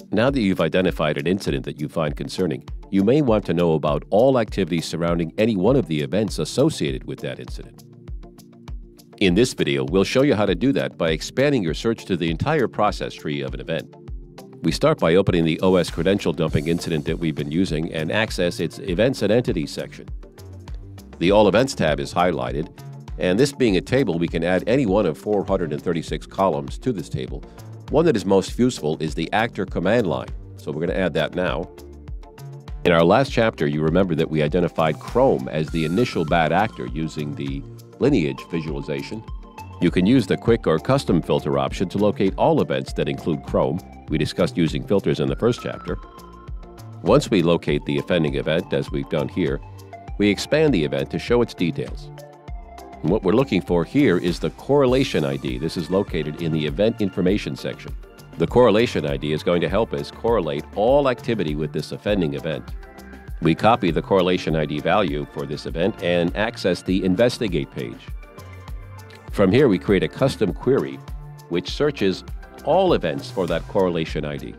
Now that you've identified an incident that you find concerning, you may want to know about all activities surrounding any one of the events associated with that incident. In this video, we'll show you how to do that by expanding your search to the entire process tree of an event. We start by opening the OS credential dumping incident that we've been using and access its Events and Entities section. The All Events tab is highlighted, and this being a table, we can add any one of 436 columns to this table. One that is most useful is the actor command line, so we're going to add that now. In our last chapter, you remember that we identified Chrome as the initial bad actor using the lineage visualization. You can use the quick or custom filter option to locate all events that include Chrome. We discussed using filters in the first chapter. Once we locate the offending event, as we've done here, we expand the event to show its details. And what we're looking for here is the correlation ID. This is located in the Event Information section. The correlation ID is going to help us correlate all activity with this offending event. We copy the correlation ID value for this event and access the Investigate page. From here, we create a custom query which searches all events for that correlation ID.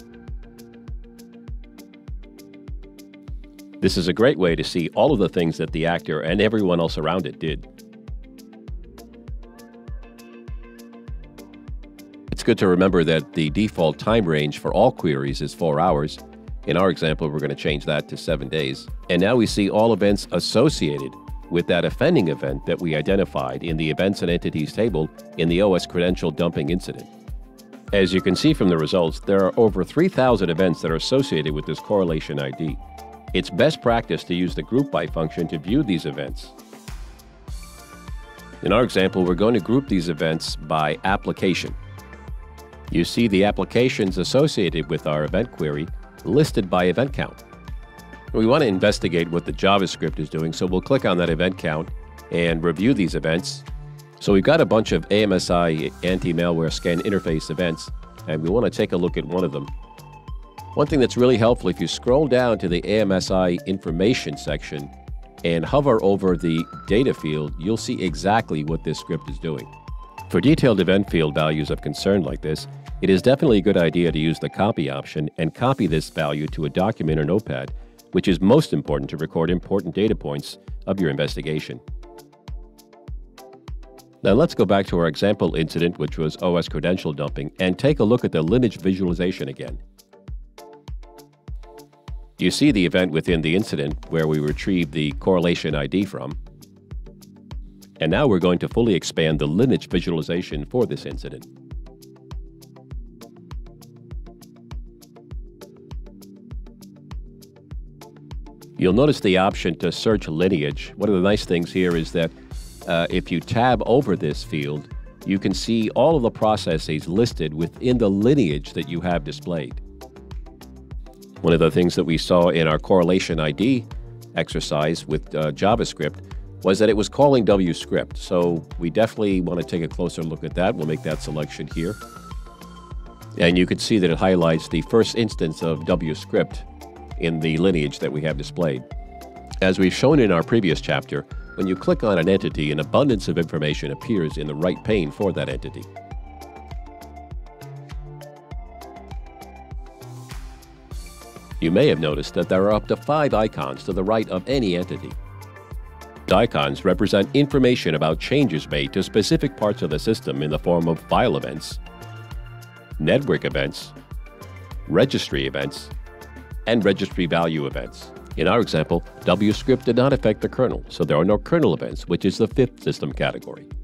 This is a great way to see all of the things that the actor and everyone else around it did. It's good to remember that the default time range for all queries is 4 hours. In our example, we're going to change that to 7 days. And now we see all events associated with that offending event that we identified in the Events and Entities table in the OS credential dumping incident. As you can see from the results, there are over 3,000 events that are associated with this correlation ID. It's best practice to use the group by function to view these events. In our example, we're going to group these events by application. You see the applications associated with our event query listed by event count. We want to investigate what the JavaScript is doing, so we'll click on that event count and review these events. So we've got a bunch of AMSI anti-malware scan interface events, and we want to take a look at one of them. One thing that's really helpful, if you scroll down to the AMSI information section and hover over the data field, you'll see exactly what this script is doing. For detailed event field values of concern like this, it is definitely a good idea to use the copy option and copy this value to a document or notepad, which is most important to record important data points of your investigation. Now let's go back to our example incident, which was OS credential dumping, and take a look at the lineage visualization again. You see the event within the incident where we retrieved the correlation ID from. And now we're going to fully expand the lineage visualization for this incident. You'll notice the option to search lineage. One of the nice things here is that if you tab over this field, you can see all of the processes listed within the lineage that you have displayed. One of the things that we saw in our correlation ID exercise with JavaScript was that it was calling WScript. So we definitely want to take a closer look at that. We'll make that selection here. And you can see that it highlights the first instance of WScript in the lineage that we have displayed. As we've shown in our previous chapter, when you click on an entity, an abundance of information appears in the right pane for that entity. You may have noticed that there are up to 5 icons to the right of any entity. The icons represent information about changes made to specific parts of the system in the form of file events, network events, registry events, and registry value events. In our example, WScript did not affect the kernel, so there are no kernel events, which is the 5th system category.